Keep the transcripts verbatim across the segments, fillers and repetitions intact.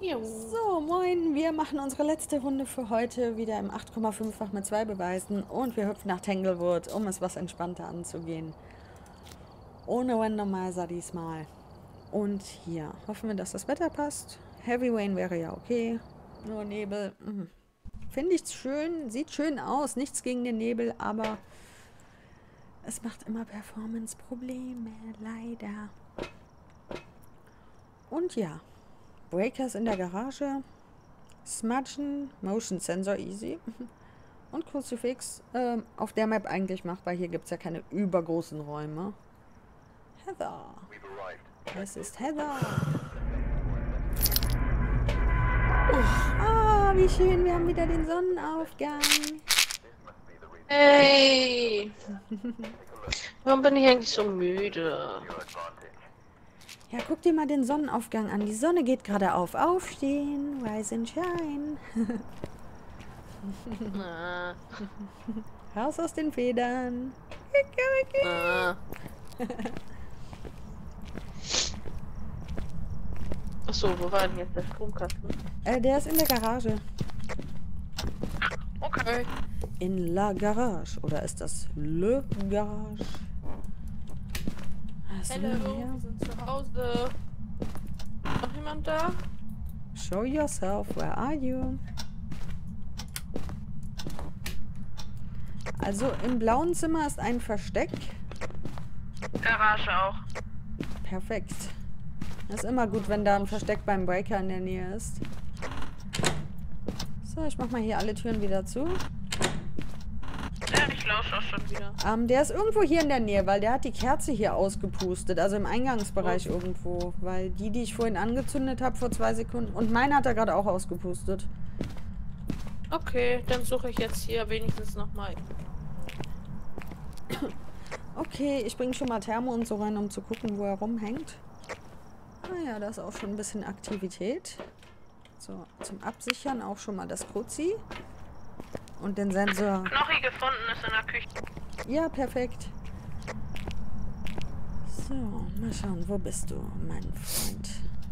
Jo. So, moin, wir machen unsere letzte Runde für heute wieder im acht Komma fünf-fach mit zwei Beweisen und wir hüpfen nach Tanglewood, um es was entspannter anzugehen. Ohne Randomizer diesmal. Und hier hoffen wir, dass das Wetter passt. Heavy Rain wäre ja okay, nur Nebel. Mhm. Finde ich schön, sieht schön aus, nichts gegen den Nebel, aber es macht immer Performance-Probleme, leider. Und ja, Breakers in der Garage. Smudgen, Motion Sensor easy. Und Crucifix ähm, auf der Map eigentlich machbar. Hier gibt es ja keine übergroßen Räume. Heather. Es ist Heather. Ah, oh, wie schön. Wir haben wieder den Sonnenaufgang. Hey! Warum bin ich eigentlich so müde? Ja, guck dir mal den Sonnenaufgang an. Die Sonne geht gerade auf. Aufstehen, rise and shine. Ah. Raus aus den Federn. Ah. Achso, wo war denn jetzt der Stromkasten? Äh, der ist in der Garage. Okay. In La Garage. Oder ist das Le Garage? Was Hallo, wir sind zu Hause. Noch jemand da? Show yourself, where are you? Also im blauen Zimmer ist ein Versteck. Garage auch. Perfekt. Das ist immer gut, wenn da ein Versteck beim Breaker in der Nähe ist. So, ich mach mal hier alle Türen wieder zu. Ja, ich lausche auch schon wieder. Ähm, der ist irgendwo hier in der Nähe, weil der hat die Kerze hier ausgepustet. Also im Eingangsbereich oh. irgendwo. Weil die, die ich vorhin angezündet habe vor zwei Sekunden. Und meine hat er gerade auch ausgepustet. Okay, dann suche ich jetzt hier wenigstens nochmal. Okay, ich bringe schon mal Thermo und so rein, um zu gucken, wo er rumhängt. Ah ja, da ist auch schon ein bisschen Aktivität. So, zum Absichern auch schon mal das Kruzi. Und den Sensor. Knochi gefunden ist in der Küche. Ja, perfekt. So, mal schauen, wo bist du, mein Freund?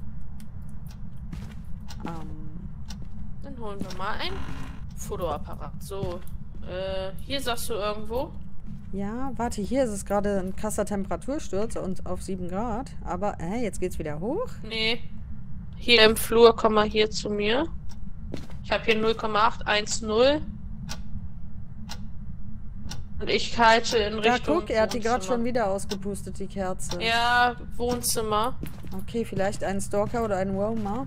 Ähm. Dann holen wir mal ein Fotoapparat. So, äh, hier sagst du irgendwo? Ja, warte, hier ist es gerade ein krasser Temperatursturz und auf sieben Grad. Aber, äh, jetzt geht's wieder hoch? Nee. Hier im Flur, komm mal hier zu mir. Ich habe hier null Komma acht eins null. Und ich halte in Da Richtung guck, er hat die gerade Wohnzimmer. schon wieder ausgepustet, die Kerze. Ja, Wohnzimmer. Okay, vielleicht ein Stalker oder ein Roamer.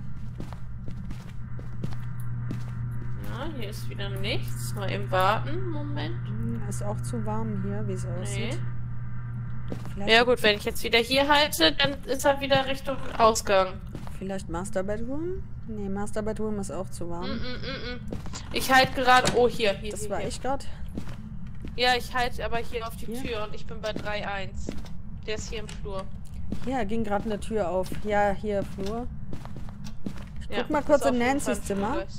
Ja, hier ist wieder nichts. Mal eben warten. Moment. Hm, ist auch zu warm hier, wie es aussieht. Nee. Ja gut, wenn ich jetzt wieder hier halte, dann ist er wieder Richtung Ausgang. Vielleicht Master Bedroom? Nee, Master Bedroom ist auch zu warm. Mm, mm, mm, mm. Ich halte gerade... Oh, hier. hier Das hier, war hier. ich gerade. Ja, ich halte aber hier auf die Hier? Tür und ich bin bei drei eins. Der ist hier im Flur. Ja, ging gerade eine Tür auf. Ja, hier, Flur. Ich Ja, guck mal ist kurz auf in jeden Nancy's Fall Zimmer. Flur.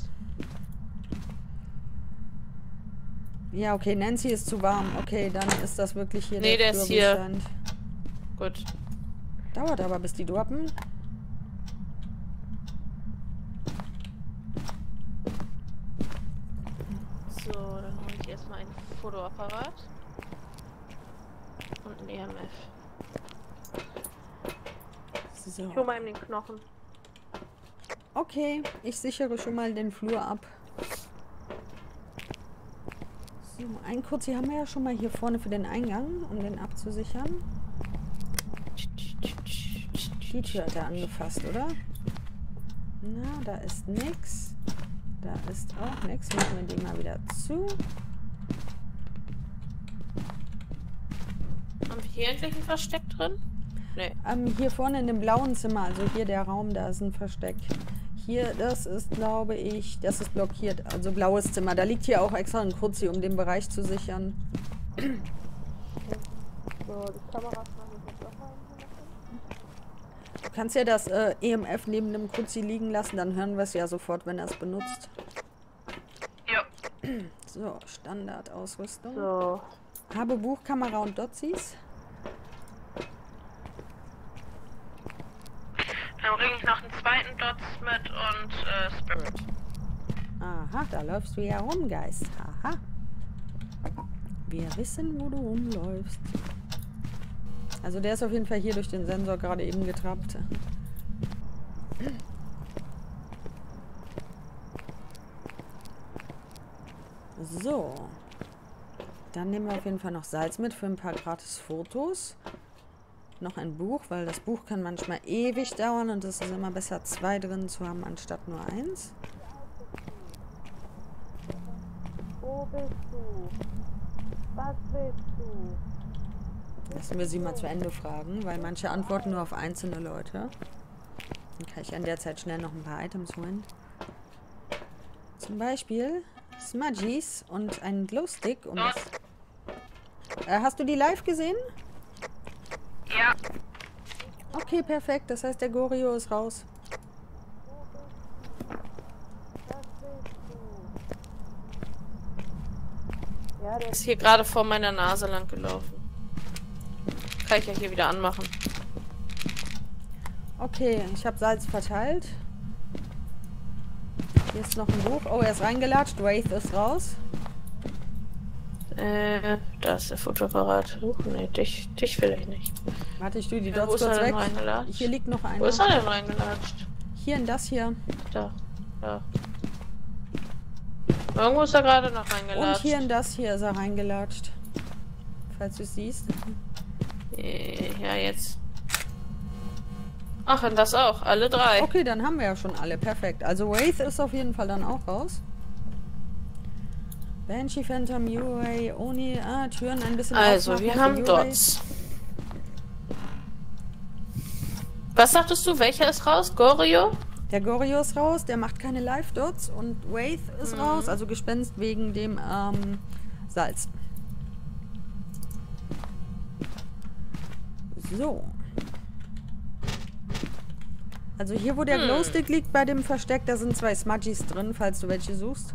Ja, okay, Nancy ist zu warm. Okay, dann ist das wirklich hier Nee, der ist hier. Flurbestand. Gut. Dauert aber, bis die droppen. So, dann hole ich erstmal ein Fotoapparat. Und ein E M F. So. Ich hole mal eben den Knochen. Okay, ich sichere schon mal den Flur ab. So, ein Kurz, hier haben wir ja schon mal hier vorne für den Eingang, um den abzusichern. Die Tür hat er angefasst, oder? Na, da ist nix. Da ist auch nix. Machen wir die mal wieder zu. Haben wir hier endlich ein Versteck drin? Nee. Ähm, hier vorne in dem blauen Zimmer, also hier der Raum, da ist ein Versteck. Hier, das ist, glaube ich, das ist blockiert. Also blaues Zimmer. Da liegt hier auch extra ein Kruzi, um den Bereich zu sichern. So, die Kamera Du kannst ja das äh, E M F neben dem Kruzi liegen lassen, dann hören wir es ja sofort, wenn er es benutzt. Ja. So, Standardausrüstung. So. Habe Buchkamera und Dotsis. Dann bringe ich noch einen zweiten Dots mit und äh, Spirit. Aha, da läufst du ja rum, Geist. Aha. Wir wissen, wo du rumläufst. Also der ist auf jeden Fall hier durch den Sensor gerade eben getrappt. So. Dann nehmen wir auf jeden Fall noch Salz mit für ein paar gratis Fotos. Noch ein Buch, weil das Buch kann manchmal ewig dauern und es ist immer besser, zwei drin zu haben, anstatt nur eins. Wo bist du? Was willst du? Lassen wir sie mal zu Ende fragen, weil manche antworten nur auf einzelne Leute. Dann kann ich an der Zeit schnell noch ein paar Items holen. Zum Beispiel Smudgies und einen Glowstick. Um das äh, hast du die live gesehen? Ja. Okay, perfekt. Das heißt, der Gorio ist raus. Ja, der Ist hier gerade vor meiner Nase lang gelaufen. Kann ich ja hier wieder anmachen. Okay, ich habe Salz verteilt. Hier ist noch ein Buch. Oh, er ist reingelatscht. Wraith ist raus. Äh, da ist der Fotoapparat. Uh, nee, dich, dich will ich nicht. Warte, ich tue die Ja, wo Dots ist er kurz denn weg. reingelatscht? Hier liegt noch einer. Wo ist er denn reingelatscht? Hier in das hier. Da, da. Irgendwo ist er gerade noch Und reingelatscht. hier in das hier ist er reingelatscht. Falls du es siehst. Äh, Ja, jetzt. Ach, und das auch. Alle drei. Okay, dann haben wir ja schon alle. Perfekt. Also Wraith ist auf jeden Fall dann auch raus. Banshee, Phantom, U A, Oni. Ah, Türen ein bisschen Also, aufmachen wir für haben U A. Dots. Was sagtest du? Welcher ist raus? Gorio? Der Gorio ist raus, der macht keine Live-Dots. Und Wraith ist Mhm. raus, also Gespenst wegen dem ähm, Salz. So. Also hier, wo der Hm. Glowstick liegt bei dem Versteck, da sind zwei Smudgies drin, falls du welche suchst.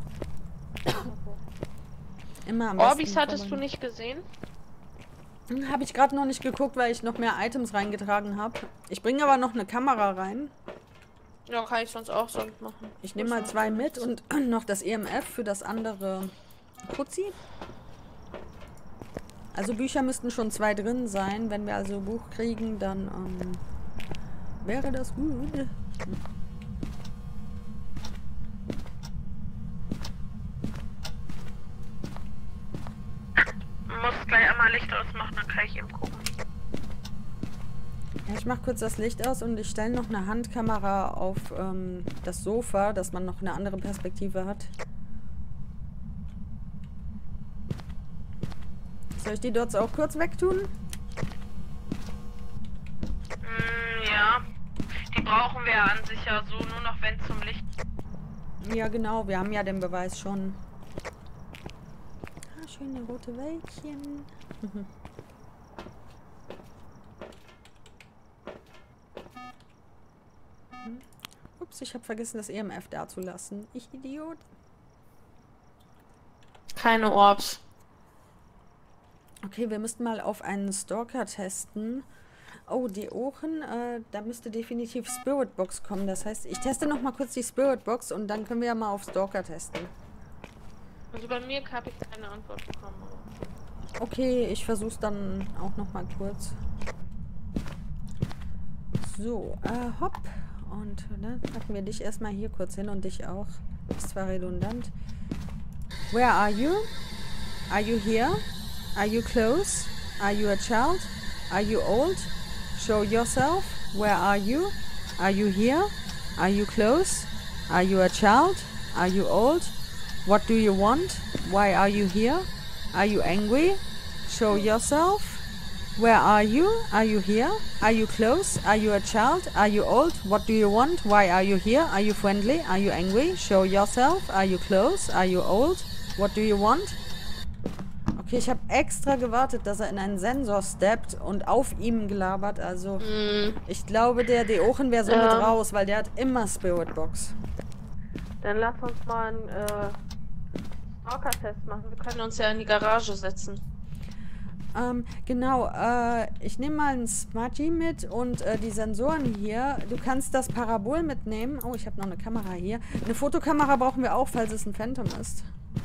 Immer am besten Orbis hattest du vorbei. nicht gesehen? Habe ich gerade noch nicht geguckt, weil ich noch mehr Items reingetragen habe. Ich bringe aber noch eine Kamera rein. Ja, kann ich sonst auch sonst machen. Ich nehme mal zwei mit und noch das E M F für das andere Putzi. Also Bücher müssten schon zwei drin sein. Wenn wir also ein Buch kriegen, dann ähm, wäre das gut. Muss gleich einmal Licht ausmachen, dann kann ich eben gucken. Ja, ich mache kurz das Licht aus und ich stelle noch eine Handkamera auf ähm, das Sofa, dass man noch eine andere Perspektive hat. Soll ich die Dots auch kurz wegtun? Mm, ja. Die brauchen wir ja an sich ja so, nur noch wenn zum Licht. Ja, genau. Wir haben ja den Beweis schon. Ah, schöne rote Wölkchen. Ups, ich habe vergessen, das E M F da zu lassen. Ich Idiot. Keine Orbs. Okay, wir müssten mal auf einen Stalker testen. Oh, die Ohren, äh, da müsste definitiv Spirit Box kommen. Das heißt, ich teste noch mal kurz die Spirit Box und dann können wir ja mal auf Stalker testen. Also bei mir habe ich keine Antwort bekommen. Okay, ich versuch's dann auch noch mal kurz. So, äh, hopp. Und dann packen wir dich erstmal hier kurz hin und dich auch. Ist zwar redundant. Where are you? Are you here? Are you close? Are you a child? Are you old? Show yourself. Where are you? Are you here? Are you close? Are you a child? Are you old? What do you want? Why are you here? Are you angry? Show yourself. Where are you? Are you here? Are you close? Are you a child? Are you old? What do you want? Why are you here? Are you friendly? Are you angry? Show yourself. Are you close? Are you old? What do you want? Okay, ich habe extra gewartet, dass er in einen Sensor steppt und auf ihm gelabert. Also, Mm, ich glaube, der Deochen wäre somit Ähm. raus, weil der hat immer Spirit Box. dann lass uns mal einen äh, Stalker-Test machen. Wir können uns ja in die Garage setzen. Ähm, genau, äh, ich nehme mal ein Smudgy mit und äh, die Sensoren hier. Du kannst das Parabol mitnehmen. Oh, ich habe noch eine Kamera hier. Eine Fotokamera brauchen wir auch, falls es ein Phantom ist.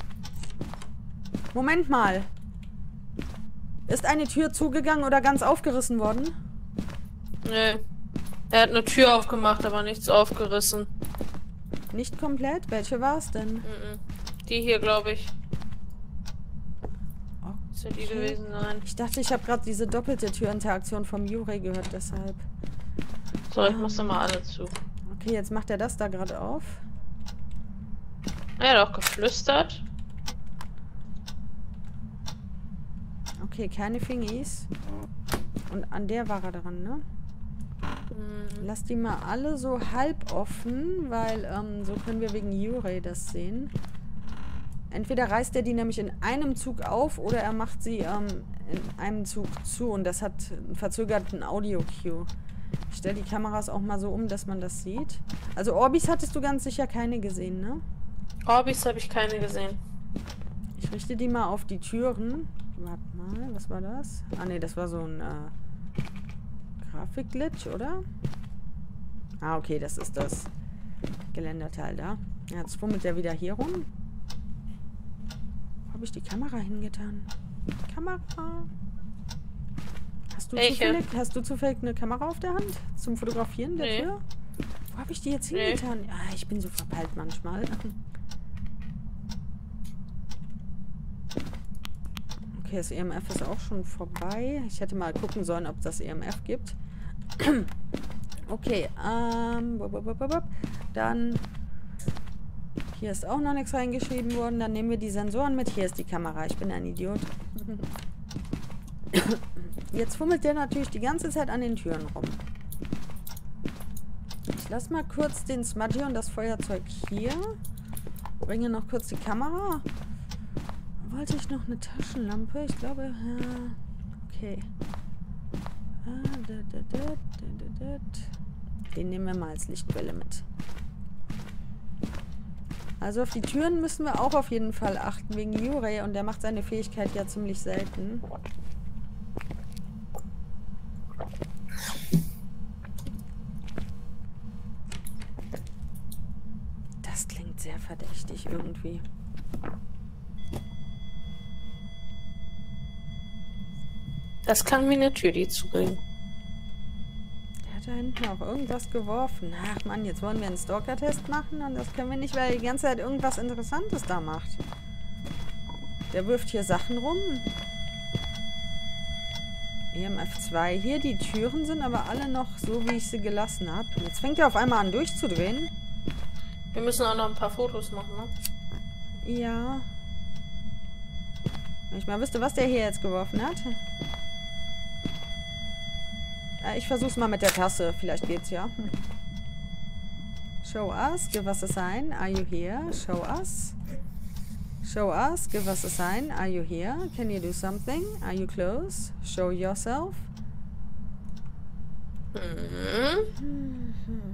Moment mal. Ist eine Tür zugegangen oder ganz aufgerissen worden? Nee. Er hat eine Tür aufgemacht, aber nichts aufgerissen. Nicht komplett? Welche war es denn? Mhm. Die hier, glaube ich. Soll die Okay. gewesen sein. Ich dachte, ich habe gerade diese doppelte Türinteraktion vom Jure gehört, deshalb. So, ich muss mal alle zu. Okay, jetzt macht er das da gerade auf. Er hat auch geflüstert. Okay, keine Fingis. Und an der war er dran, ne? Mhm. Lass die mal alle so halb offen, weil ähm, so können wir wegen Jure das sehen. Entweder reißt er die nämlich in einem Zug auf oder er macht sie ähm, in einem Zug zu und das hat einen verzögerten Audio-Cue. Ich stelle die Kameras auch mal so um, dass man das sieht. Also Orbis hattest du ganz sicher keine gesehen, ne? Orbis habe ich keine gesehen. Ich richte die mal auf die Türen. Warte mal, was war das? Ah ne, das war so ein äh, Grafikglitch, oder? Ah, okay, das ist das Geländerteil da. Ja, jetzt fummelt der wieder hier rum. Wo habe ich die Kamera hingetan? Kamera. Hast du, Welche? zufällig, hast du zufällig eine Kamera auf der Hand zum Fotografieren der Nee. Tür? Wo habe ich die jetzt Nee. hingetan? Ah, ich bin so verpeilt manchmal. Okay, das E M F ist auch schon vorbei. Ich hätte mal gucken sollen, ob es das E M F gibt. Okay, ähm, bup, bup, bup, bup. Dann hier ist auch noch nichts reingeschrieben worden. Dann nehmen wir die Sensoren mit. Hier ist die Kamera. Ich bin ein Idiot. Jetzt fummelt der natürlich die ganze Zeit an den Türen rum. Ich lasse mal kurz den Smudgy und das Feuerzeug hier. Bringe noch kurz die Kamera. Wollte ich noch eine Taschenlampe? Ich glaube, ja. Okay. Den nehmen wir mal als Lichtquelle mit. Also auf die Türen müssen wir auch auf jeden Fall achten, wegen Jure. Und der macht seine Fähigkeit ja ziemlich selten. Das klingt sehr verdächtig irgendwie. Das klang wie eine Tür, die zuging. Der hat da hinten auch irgendwas geworfen. Ach Mann, jetzt wollen wir einen Stalker-Test machen und das können wir nicht, weil er die ganze Zeit irgendwas Interessantes da macht. Der wirft hier Sachen rum. E M F zwei hier. Die Türen sind aber alle noch so, wie ich sie gelassen habe. Jetzt fängt er auf einmal an durchzudrehen. Wir müssen auch noch ein paar Fotos machen, ne? Ja. Wenn ich mal wüsste, was der hier jetzt geworfen hat. Ja, ich versuch's mal mit der Tasse. Vielleicht geht's ja. Hm. Show us. Give us a sign. Are you here? Show us. Show us. Give us a sign. Are you here? Can you do something? Are you close? Show yourself. Mhm.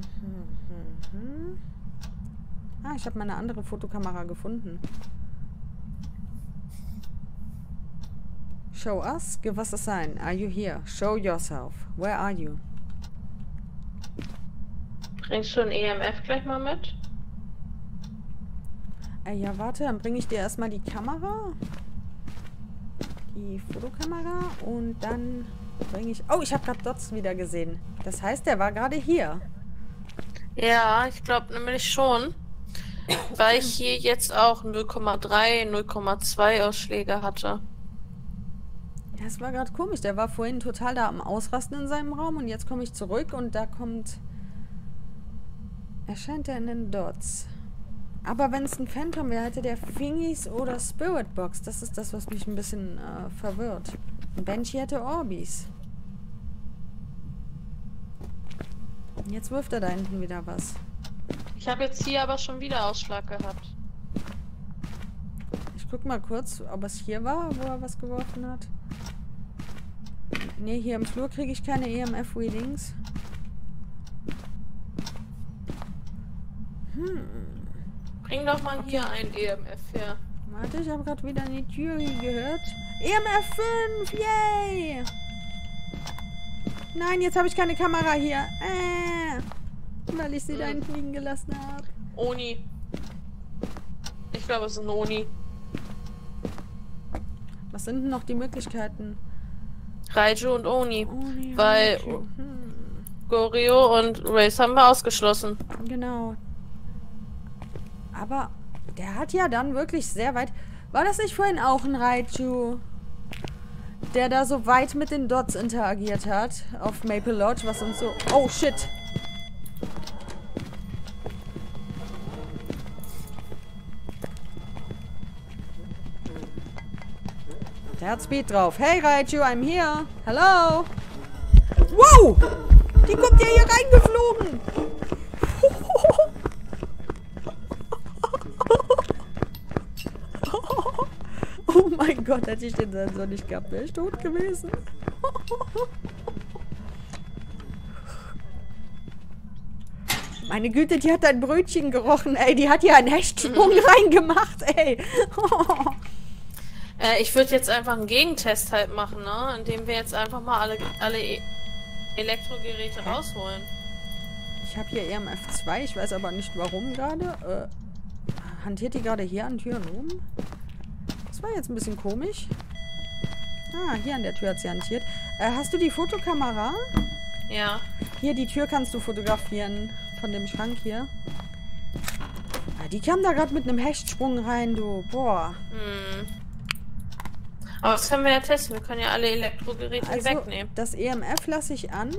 Ah, ich habe meine andere Fotokamera gefunden. Show us, give us a sign. Are you here? Show yourself. Where are you? Bringst du ein E M F gleich mal mit? Äh, ja, warte, dann bringe ich dir erstmal die Kamera. Die Fotokamera. Und dann bringe ich... Oh, ich habe gerade Dots wieder gesehen. Das heißt, der war gerade hier. Ja, ich glaube nämlich schon. Weil ich hier jetzt auch null Komma drei, null Komma zwei Ausschläge hatte. Ja, es war gerade komisch. Der war vorhin total da am Ausrasten in seinem Raum. Und jetzt komme ich zurück und da kommt... Erscheint er in den Dots. Aber wenn es ein Phantom wäre, hätte der Fingis oder Spirit Box. Das ist das, was mich ein bisschen äh, verwirrt. Ein Banshee hätte Orbis. Und jetzt wirft er da hinten wieder was. Ich habe jetzt hier aber schon wieder Ausschlag gehabt. Ich guck mal kurz, ob es hier war, wo er was geworfen hat. Ne, hier im Flur kriege ich keine E M F-Readings. Hm. Bring doch mal hier ein E M F her. Warte, ich habe gerade wieder an die Tür gehört. E M F fünf, yay! Nein, jetzt habe ich keine Kamera hier. Äh, weil ich sie da hinten liegen gelassen habe. Oni. Ich glaube, es ist ein Oni. Was sind denn noch die Möglichkeiten? Raiju und Oni. Oni, Weil Raiju. Hm. Goryo und Race haben wir ausgeschlossen. Genau. Aber der hat ja dann wirklich sehr weit... War das nicht vorhin auch ein Raiju? Der da so weit mit den Dots interagiert hat. Auf Maple Lodge, was uns so... Oh, shit. Der hat Speed drauf. Hey, Raiju, I'm here. Hello. Wow! Die kommt ja hier reingeflogen. Oh mein Gott, hätte ich den Sensor nicht gehabt, wäre ich tot gewesen. Meine Güte, die hat ein Brötchen gerochen, ey. Die hat hier einen Hechtsprung reingemacht, ey. Äh, ich würde jetzt einfach einen Gegentest halt machen, ne? Indem wir jetzt einfach mal alle, alle e Elektrogeräte okay. rausholen. Ich habe hier E M F zwei, ich weiß aber nicht warum gerade. Äh, hantiert die gerade hier an Türen rum? Das war jetzt ein bisschen komisch. Ah, hier an der Tür hat sie hantiert. Äh, hast du die Fotokamera? Ja. Hier, die Tür kannst du fotografieren. Von dem Schrank hier. Ah, die kam da gerade mit einem Hechtsprung rein, du. Boah. Hm. Aber das können wir ja testen. Wir können ja alle Elektrogeräte also, wegnehmen. Das E M F lasse ich an.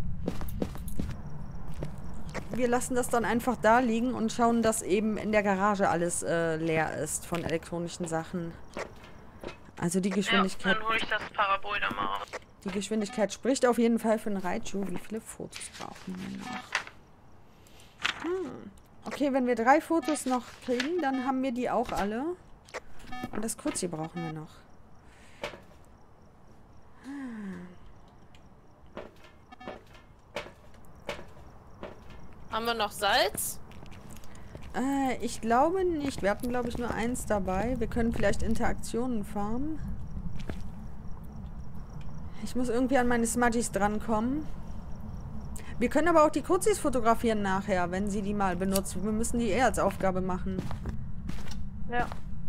Wir lassen das dann einfach da liegen und schauen, dass eben in der Garage alles äh, leer ist von elektronischen Sachen. Also die Geschwindigkeit... Ja, dann hole ich das Parabol da mal raus. Die Geschwindigkeit spricht auf jeden Fall für einen Raiju. Wie viele Fotos brauchen wir noch? Hm. Okay, wenn wir drei Fotos noch kriegen, dann haben wir die auch alle. Und das Kurzi brauchen wir noch. Haben wir noch Salz? Äh, ich glaube nicht. Wir hatten, glaube ich, nur eins dabei. Wir können vielleicht Interaktionen farmen. Ich muss irgendwie an meine Smudgies drankommen. Wir können aber auch die Kurzis fotografieren nachher, wenn sie die mal benutzt. Wir müssen die eher als Aufgabe machen. Ja.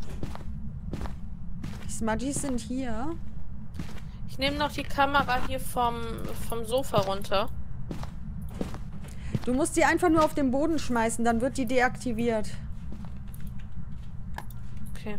Die Smudgies sind hier. Ich nehme noch die Kamera hier vom, vom Sofa runter. Du musst sie einfach nur auf den Boden schmeißen, dann wird die deaktiviert. Okay.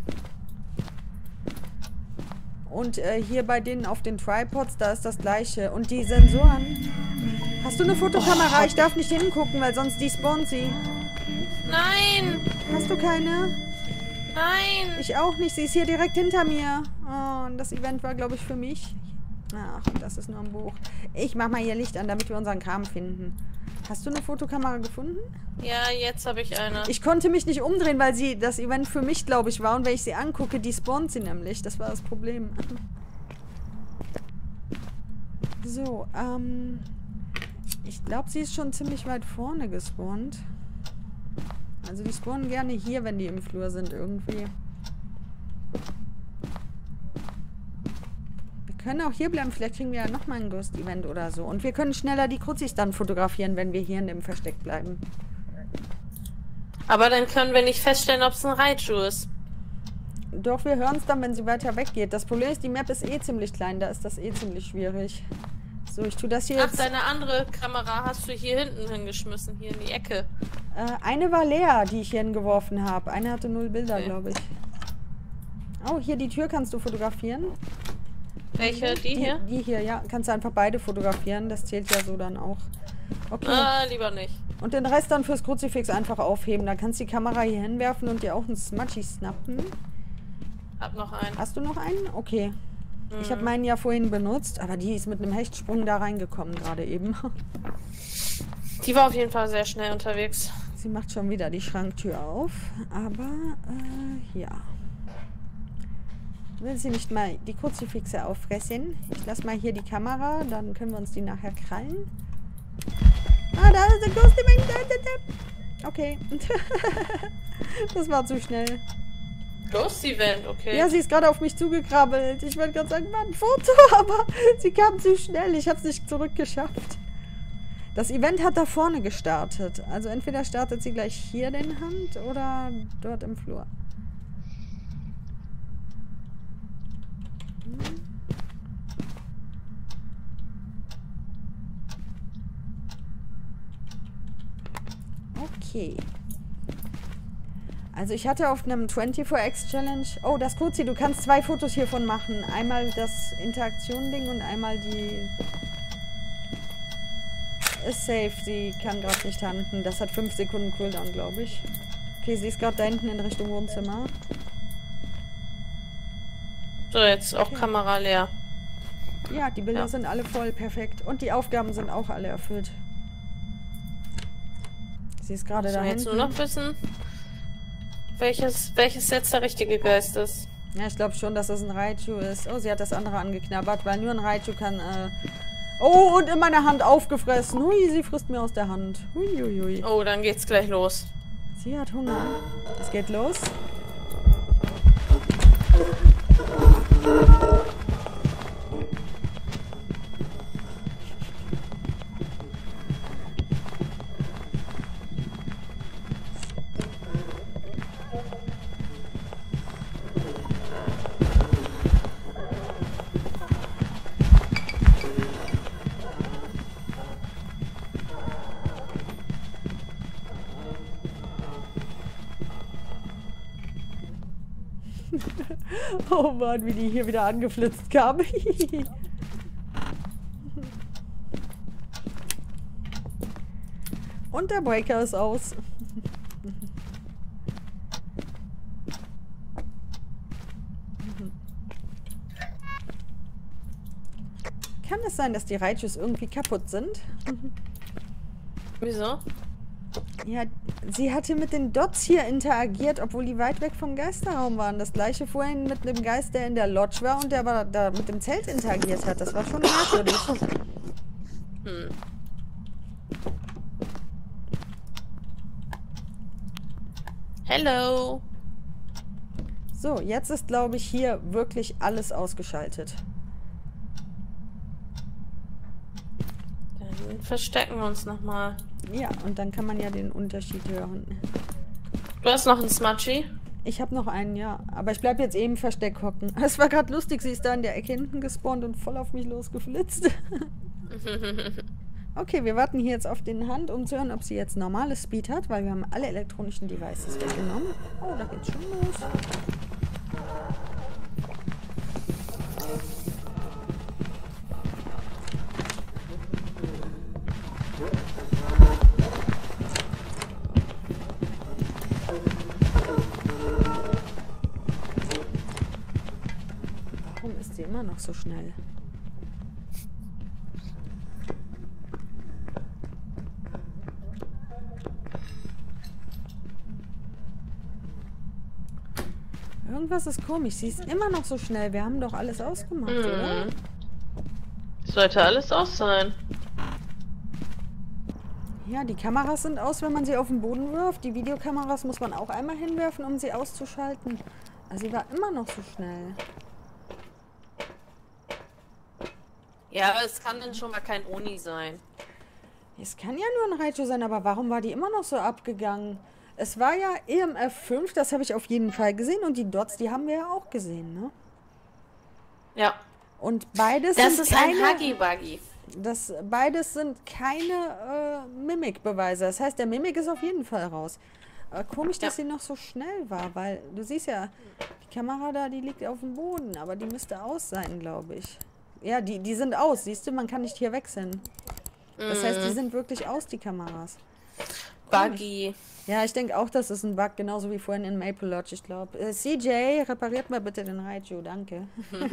Und äh, hier bei denen auf den Tripods, da ist das gleiche. Und die Sensoren... Hast du eine Fotokamera? Oh. Ich darf nicht hingucken, weil sonst despawnt sie. Nein! Hast du keine? Nein! Ich auch nicht. Sie ist hier direkt hinter mir. Oh, und das Event war, glaube ich, für mich. Ach, das ist nur ein Buch. Ich mach mal hier Licht an, damit wir unseren Kram finden. Hast du eine Fotokamera gefunden? Ja, jetzt habe ich eine. Ich konnte mich nicht umdrehen, weil sie das Event für mich, glaube ich, war. Und wenn ich sie angucke, despawnt sie nämlich. Das war das Problem. So, ähm... ich glaube, sie ist schon ziemlich weit vorne gespawnt. Also die spawnen gerne hier, wenn die im Flur sind irgendwie. Wir können auch hier bleiben. Vielleicht kriegen wir ja nochmal ein Ghost-Event oder so. Und wir können schneller die Kruzis dann fotografieren, wenn wir hier in dem Versteck bleiben. Aber dann können wir nicht feststellen, ob es ein Raiju ist. Doch, wir hören es dann, wenn sie weiter weggeht. Das Problem ist, die Map ist eh ziemlich klein. Da ist das eh ziemlich schwierig. So, ich tue das hier Ach, jetzt... deine andere Kamera hast du hier hinten hingeschmissen, hier in die Ecke. Äh, eine war leer, die ich hier hingeworfen habe. Eine hatte null Bilder, okay, glaube ich. Oh, hier die Tür kannst du fotografieren. Welche? Die, die hier? Die hier, ja. Kannst du einfach beide fotografieren. Das zählt ja so dann auch. Okay. Ah, lieber nicht. Und den Rest dann fürs Kruzifix einfach aufheben. Dann kannst du die Kamera hier hinwerfen und dir auch einen Smudgy snappen. Hab noch einen. Hast du noch einen? Okay. Mhm. Ich habe meinen ja vorhin benutzt, aber die ist mit einem Hechtsprung da reingekommen gerade eben. Die war auf jeden Fall sehr schnell unterwegs. Sie macht schon wieder die Schranktür auf. Aber, äh, ja. Will sie nicht mal die Kruzifixe auffressen? Ich lasse mal hier die Kamera, dann können wir uns die nachher krallen. Ah, da ist der Ghost Event. Okay. Das war zu schnell. Ghost Event, okay. Ja, sie ist gerade auf mich zugekrabbelt. Ich wollte gerade sagen, Mann, ein Foto, aber sie kam zu schnell. Ich habe es nicht zurückgeschafft. Das Event hat da vorne gestartet. Also entweder startet sie gleich hier den Hand oder dort im Flur. Hm. Okay. Also ich hatte auf einem vierundzwanzig X Challenge... Oh, das Kurzi, du kannst zwei Fotos hiervon machen. Einmal das Interaktion-Ding und einmal die... Ist safe, sie kann gerade nicht handen. Das hat fünf Sekunden Cooldown, glaube ich. Okay, sie ist gerade da hinten in Richtung Wohnzimmer. So, jetzt auch Okay. Kamera leer. Ja, die Bilder Ja. sind alle voll, perfekt. Und die Aufgaben sind auch alle erfüllt. Sie ist gerade So, da jetzt hinten. nur noch wissen, welches, welches jetzt der richtige Geist ist. Ja, ich glaube schon, dass das ein Raichu ist. Oh, sie hat das andere angeknabbert, weil nur ein Raichu kann... Äh oh, und in meiner Hand aufgefressen. Hui, sie frisst mir aus der Hand. Hui, hui, hui. Oh, dann geht's gleich los. Sie hat Hunger. Es geht los. Oh Mann, wie die hier wieder angeflitzt kam. Und der Breaker ist aus. Kann es sein, dass die Raichus irgendwie kaputt sind? Wieso? Ja, sie hatte mit den Dots hier interagiert, obwohl die weit weg vom Geisterraum waren. Das gleiche vorhin mit dem Geist, der in der Lodge war und der aber da mit dem Zelt interagiert hat. Das war schon merkwürdig. Hm. Hello. So, jetzt ist, glaube ich, hier wirklich alles ausgeschaltet. Dann verstecken wir uns nochmal. Ja, und dann kann man ja den Unterschied hören. Du hast noch einen Smudgy? Ich habe noch einen, ja. Aber ich bleibe jetzt eben Versteck hocken. Es war gerade lustig, sie ist da in der Ecke hinten gespawnt und voll auf mich losgeflitzt. Okay, wir warten hier jetzt auf den Hand, um zu hören, ob sie jetzt normales Speed hat, weil wir haben alle elektronischen Devices weggenommen. Oh, da geht's schon los. Warum ist sie immer noch so schnell? Irgendwas ist komisch. Sie ist immer noch so schnell. Wir haben doch alles ausgemacht, oder? Mhm. Sollte alles aus sein. Ja, die Kameras sind aus, wenn man sie auf den Boden wirft. Die Videokameras muss man auch einmal hinwerfen, um sie auszuschalten. Also sie war immer noch so schnell. Ja, aber es kann dann schon mal kein Oni sein. Es kann ja nur ein Raichu sein, aber warum war die immer noch so abgegangen? Es war ja E M F fünf, das habe ich auf jeden Fall gesehen. Und die Dots, die haben wir ja auch gesehen, ne? Ja. Und beides Das sind ist ein keine... Huggy-Buggy. Das, beides sind keine äh, Mimik-Beweise. Das heißt, der Mimik ist auf jeden Fall raus. Äh, komisch, dass Ja. sie noch so schnell war, weil du siehst ja, die Kamera da, die liegt auf dem Boden, aber die müsste aus sein, glaube ich. Ja, die, die sind aus, siehst du, man kann nicht hier wechseln. Das heißt, die sind wirklich aus, die Kameras. Buggy. Ja, ich denke auch, das ist ein Bug, genauso wie vorhin in Maple Lodge, ich glaube. Äh, C J, repariert mal bitte den Raichu, danke.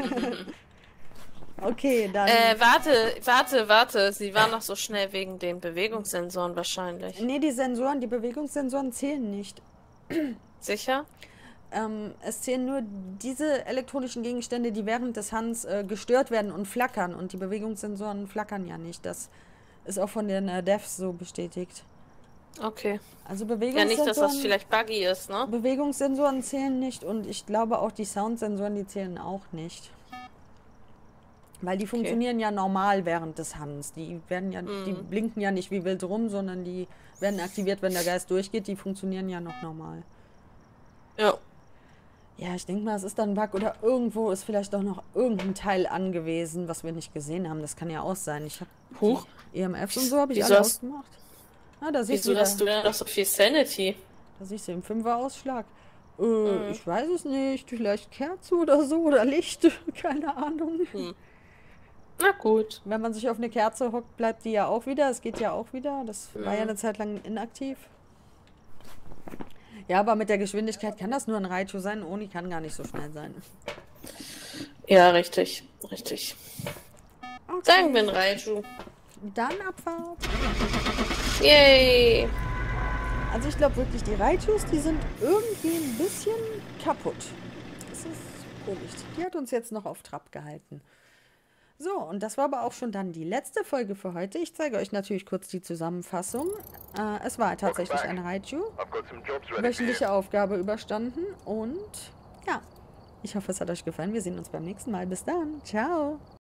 Okay, dann... Äh, warte, warte, warte. Sie war noch so schnell wegen den Bewegungssensoren wahrscheinlich. Nee, die Sensoren, die Bewegungssensoren zählen nicht. Sicher? Ähm, es zählen nur diese elektronischen Gegenstände, die während des Hands äh, gestört werden und flackern. Und die Bewegungssensoren flackern ja nicht. Das ist auch von den äh, Devs so bestätigt. Okay. Also Ja, nicht, dass das Bewegungssensoren, vielleicht buggy ist, ne? Bewegungssensoren zählen nicht und ich glaube auch die Soundsensoren, die zählen auch nicht. Weil die funktionieren ja normal während des Hands. Die werden ja, die Mhm. blinken ja nicht wie wild rum, sondern die werden aktiviert, wenn der Geist durchgeht. Die funktionieren ja noch normal. Ja. Ja, ich denke mal, es ist dann ein Bug oder irgendwo ist vielleicht doch noch irgendein Teil angewiesen, was wir nicht gesehen haben. Das kann ja auch sein. Ich habe Huch. E M Fs und so habe ich Wieso alle hast- ausgemacht. Ah, da siehst du Wieso wieder. hast du denn noch so viel Sanity? Da siehst du im Fünfer-Ausschlag. Äh, ich weiß es nicht. Vielleicht Kerze oder so oder Licht. Keine Ahnung. Na gut. Wenn man sich auf eine Kerze hockt, bleibt die ja auch wieder. Es geht ja auch wieder. Das war ja eine Zeit lang inaktiv. Ja, aber mit der Geschwindigkeit kann das nur ein Raichu sein. Oni kann gar nicht so schnell sein. Ja, richtig. Richtig. Okay. Sagen wir ein Raichu. Dann Abfahrt. Yay. Also ich glaube wirklich, die Raichus, die sind irgendwie ein bisschen kaputt. Das ist komisch. Die hat uns jetzt noch auf Trab gehalten. So, und das war aber auch schon dann die letzte Folge für heute. Ich zeige euch natürlich kurz die Zusammenfassung. Äh, es war tatsächlich ein Raichu. Wöchentliche Aufgabe überstanden. Und ja, ich hoffe, es hat euch gefallen. Wir sehen uns beim nächsten Mal. Bis dann. Ciao.